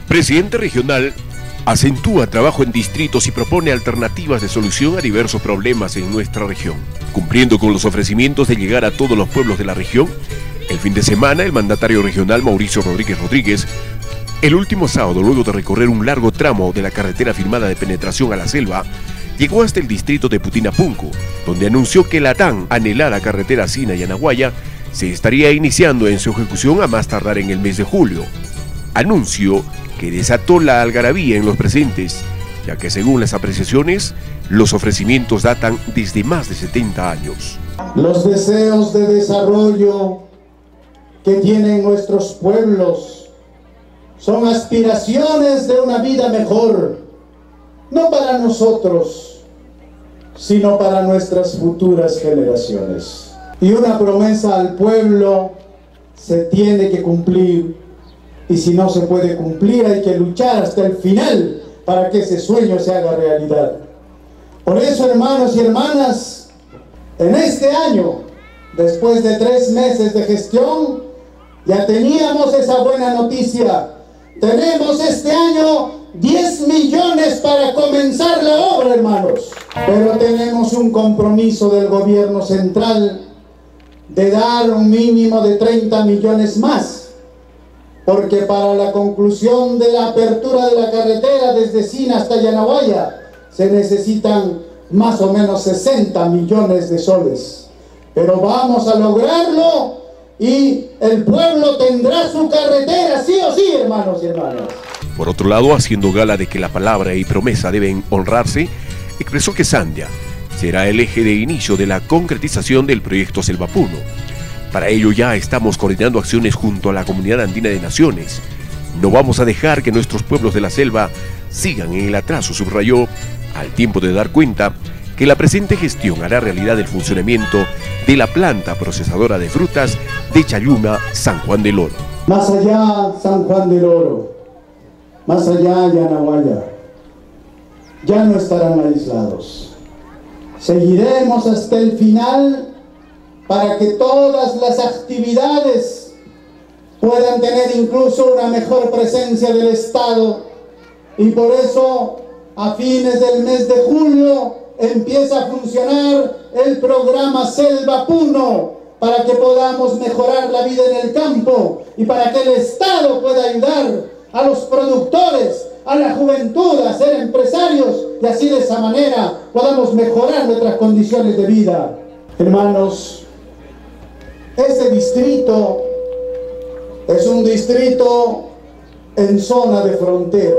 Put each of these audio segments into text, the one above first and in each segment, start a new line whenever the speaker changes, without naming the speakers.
Presidente regional acentúa trabajo en distritos y propone alternativas de solución a diversos problemas en nuestra región. Cumpliendo con los ofrecimientos de llegar a todos los pueblos de la región, el fin de semana el mandatario regional Mauricio Rodríguez, el último sábado, luego de recorrer un largo tramo de la carretera firmada de penetración a la selva, llegó hasta el distrito de Putinapunku, donde anunció que la tan anhelada carretera Sina-Yanaguaya se estaría iniciando en su ejecución a más tardar en el mes de julio. Anuncio que desató la algarabía en los presentes, ya que según las apreciaciones, los ofrecimientos datan desde más de 70 años.
Los deseos de desarrollo que tienen nuestros pueblos son aspiraciones de una vida mejor, no para nosotros, sino para nuestras futuras generaciones. Y una promesa al pueblo se tiene que cumplir, y si no se puede cumplir hay que luchar hasta el final para que ese sueño se haga realidad. Por eso, hermanos y hermanas, en este año, después de 3 meses de gestión, ya teníamos esa buena noticia. Tenemos este año 10 millones para comenzar la obra, hermanos. Pero tenemos un compromiso del gobierno central de dar un mínimo de 30 millones más. Porque para la conclusión de la apertura de la carretera desde Sina hasta Yanaguaya se necesitan más o menos 60 millones de soles. Pero vamos a lograrlo y el pueblo tendrá su carretera, sí o sí, hermanos y hermanas.
Por otro lado, haciendo gala de que la palabra y promesa deben honrarse, expresó que Sandia será el eje de inicio de la concretización del proyecto Selva Puno. Para ello ya estamos coordinando acciones junto a la Comunidad Andina de Naciones. No vamos a dejar que nuestros pueblos de la selva sigan en el atraso, subrayó, al tiempo de dar cuenta que la presente gestión hará realidad el funcionamiento de la planta procesadora de frutas de Chayuma, San Juan del Oro.
Más allá San Juan del Oro, más allá Yanaguaya, ya no estarán aislados. Seguiremos hasta el final para que todas las actividades puedan tener incluso una mejor presencia del Estado. Y por eso, a fines del mes de julio, empieza a funcionar el programa Selva Puno, para que podamos mejorar la vida en el campo y para que el Estado pueda ayudar a los productores, a la juventud, a ser empresarios, y así de esa manera podamos mejorar nuestras condiciones de vida. Hermanos, este distrito es un distrito en zona de frontera,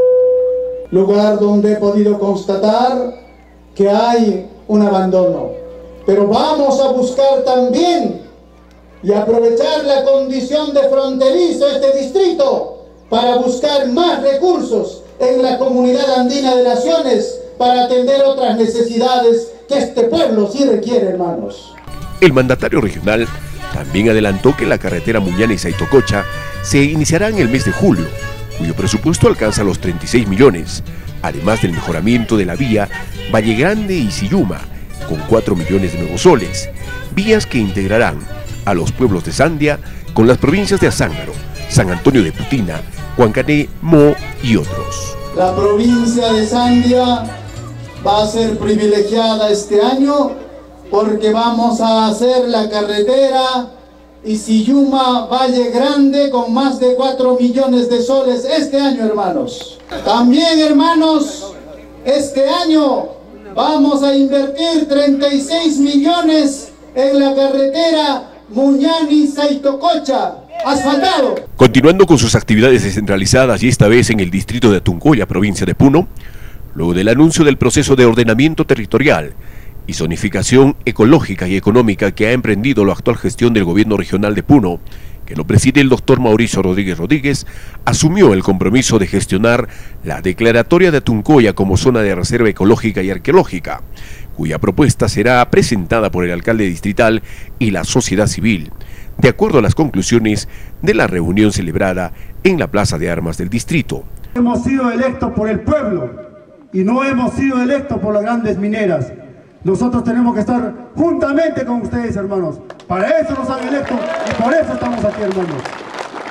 lugar donde he podido constatar que hay un abandono. Pero vamos a buscar también y aprovechar la condición de fronterizo este distrito para buscar más recursos en la Comunidad Andina de Naciones para atender otras necesidades que este pueblo sí requiere, hermanos.
El mandatario regional también adelantó que la carretera Muñani-Saitococha se iniciará en el mes de julio, cuyo presupuesto alcanza los 36 millones, además del mejoramiento de la vía Valle Grande y Siyuma, con 4 millones de nuevos soles, vías que integrarán a los pueblos de Sandia con las provincias de Azángaro, San Antonio de Putina, Huancané, Mo y otros.
La provincia de Sandia va a ser privilegiada este año porque vamos a hacer la carretera Siyuma Valle Grande con más de 4 millones de soles este año, hermanos. También, hermanos, este año vamos a invertir 36 millones en la carretera Muñani-Saitococha, asfaltado.
Continuando con sus actividades descentralizadas y esta vez en el distrito de Atuncoya, provincia de Puno, luego del anuncio del proceso de ordenamiento territorial y zonificación ecológica y económica que ha emprendido la actual gestión del gobierno regional de Puno, que lo preside el doctor Mauricio Rodríguez, asumió el compromiso de gestionar la declaratoria de Atuncoya como zona de reserva ecológica y arqueológica, cuya propuesta será presentada por el alcalde distrital y la sociedad civil, de acuerdo a las conclusiones de la reunión celebrada en la Plaza de Armas del distrito.
Hemos sido electos por el pueblo y no hemos sido electos por las grandes mineras. Nosotros tenemos que estar juntamente con ustedes, hermanos. Para eso nos han electo y por eso estamos aquí, hermanos.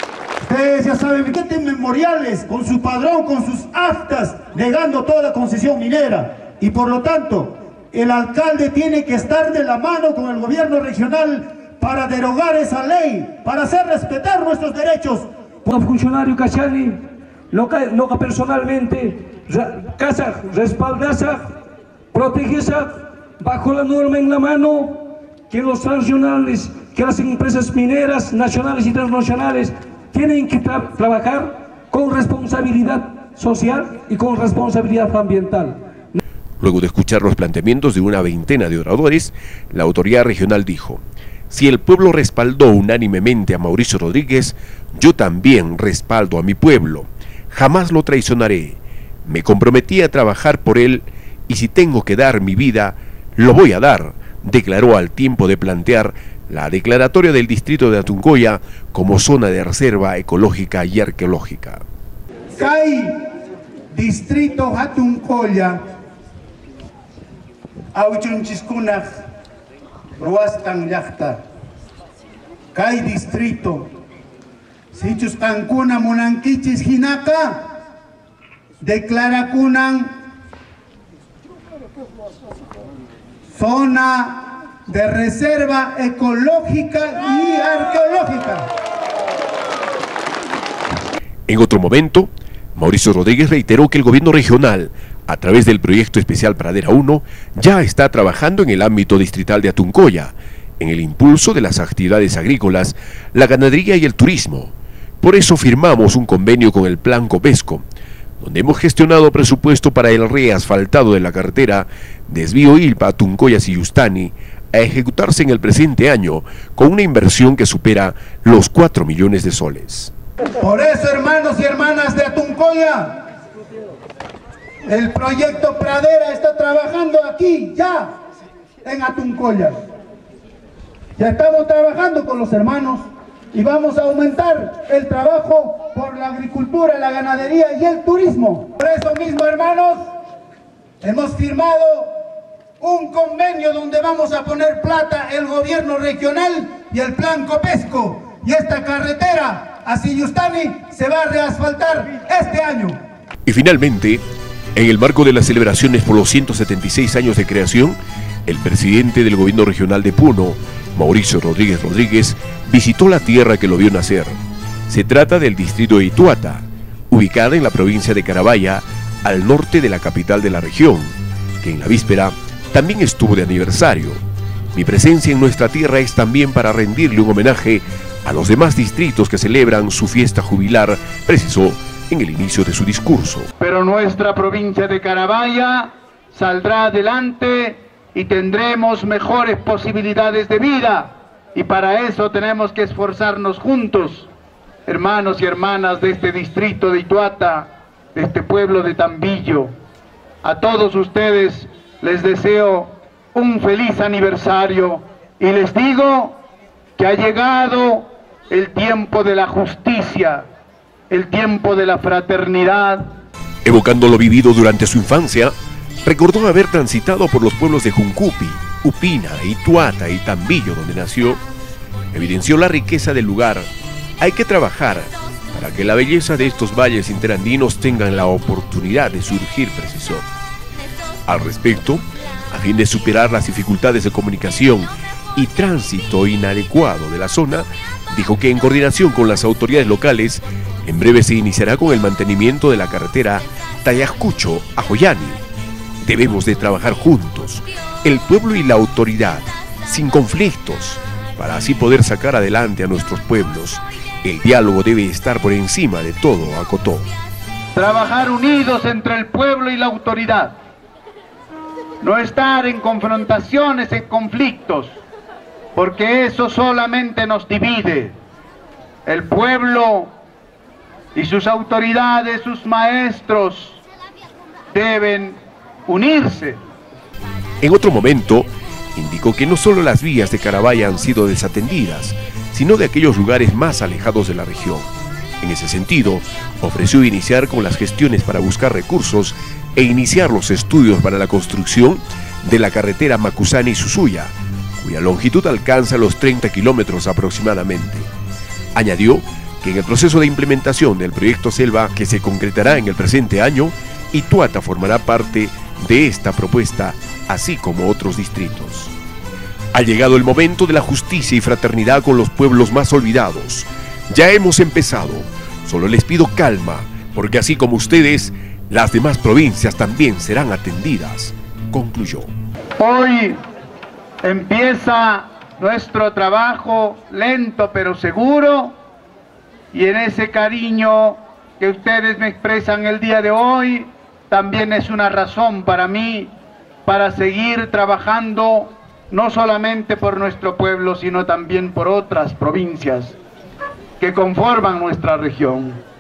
Ustedes ya saben que tienen memoriales con su padrón, con sus actas, negando toda la concesión minera. Y por lo tanto, el alcalde tiene que estar de la mano con el gobierno regional para derogar esa ley, para hacer respetar nuestros derechos.
Como funcionario cachani, lo que personalmente, casa respaldasa, protegesa, bajo la norma en la mano, que los transnacionales, que las empresas mineras nacionales y transnacionales tienen que trabajar con responsabilidad social y con responsabilidad ambiental.
Luego de escuchar los planteamientos de una veintena de oradores, la autoridad regional dijo: si el pueblo respaldó unánimemente a Mauricio Rodríguez, yo también respaldo a mi pueblo. Jamás lo traicionaré. Me comprometí a trabajar por él y si tengo que dar mi vida, lo voy a dar, declaró al tiempo de plantear la declaratoria del distrito de Atuncoya como zona de reserva ecológica y arqueológica.
Kai distrito Atuncoya Auchunchiskuna Ruastan Yachta Kai distrito Sichus Cancuna Munanquichis Jinaka declara Kunan zona de reserva ecológica y arqueológica.
En otro momento, Mauricio Rodríguez reiteró que el gobierno regional, a través del proyecto especial Pradera 1, ya está trabajando en el ámbito distrital de Atuncoya, en el impulso de las actividades agrícolas, la ganadería y el turismo. Por eso firmamos un convenio con el Plan Copesco, donde hemos gestionado presupuesto para el reasfaltado de la carretera Desvío Ilpa, Atuncoya-Siyustani, a ejecutarse en el presente año con una inversión que supera los 4 millones de soles.
Por eso, hermanos y hermanas de Atuncoya, el proyecto Pradera está trabajando aquí, ya, en Atuncoya. Ya estamos trabajando con los hermanos y vamos a aumentar el trabajo por la agricultura, la ganadería y el turismo. Por eso mismo, hermanos, hemos firmado un convenio donde vamos a poner plata el gobierno regional y el Plan Copesco. Y esta carretera a Siyustani se va a reasfaltar este año.
Y finalmente, en el marco de las celebraciones por los 176 años de creación, el presidente del gobierno regional de Puno, Mauricio Rodríguez, visitó la tierra que lo vio nacer. Se trata del distrito de Ituata, ubicada en la provincia de Carabaya, al norte de la capital de la región, que en la víspera también estuvo de aniversario. Mi presencia en nuestra tierra es también para rendirle un homenaje a los demás distritos que celebran su fiesta jubilar, precisó en el inicio de su discurso.
Pero nuestra provincia de Carabaya saldrá adelante y tendremos mejores posibilidades de vida, y para eso tenemos que esforzarnos juntos, hermanos y hermanas de este distrito de Ituata, de este pueblo de Tambillo. A todos ustedes les deseo un feliz aniversario y les digo que ha llegado el tiempo de la justicia, el tiempo de la fraternidad.
Evocando lo vivido durante su infancia, recordó haber transitado por los pueblos de Juncupi, Upina, Ituata y Tambillo, donde nació. Evidenció la riqueza del lugar. Hay que trabajar para que la belleza de estos valles interandinos tengan la oportunidad de surgir, precisó. Al respecto, a fin de superar las dificultades de comunicación y tránsito inadecuado de la zona, dijo que en coordinación con las autoridades locales, en breve se iniciará con el mantenimiento de la carretera Tayascucho-Ajoyani. Debemos de trabajar juntos, el pueblo y la autoridad, sin conflictos, para así poder sacar adelante a nuestros pueblos. El diálogo debe estar por encima de todo, acotó.
Trabajar unidos entre el pueblo y la autoridad. No estar en confrontaciones, en conflictos, porque eso solamente nos divide. El pueblo y sus autoridades, sus maestros, deben unirse.
En otro momento, indicó que no solo las vías de Carabaya han sido desatendidas, sino de aquellos lugares más alejados de la región. En ese sentido, ofreció iniciar con las gestiones para buscar recursos e iniciar los estudios para la construcción de la carretera Macusani-Susuya, cuya longitud alcanza los 30 kilómetros aproximadamente. Añadió que en el proceso de implementación del proyecto Selva, que se concretará en el presente año, Ituata formará parte de esta propuesta, así como otros distritos. Ha llegado el momento de la justicia y fraternidad con los pueblos más olvidados. Ya hemos empezado, solo les pido calma, porque así como ustedes, las demás provincias también serán atendidas, concluyó.
Hoy empieza nuestro trabajo lento pero seguro, y en ese cariño que ustedes me expresan el día de hoy, también es una razón para mí para seguir trabajando no solamente por nuestro pueblo, sino también por otras provincias que conforman nuestra región.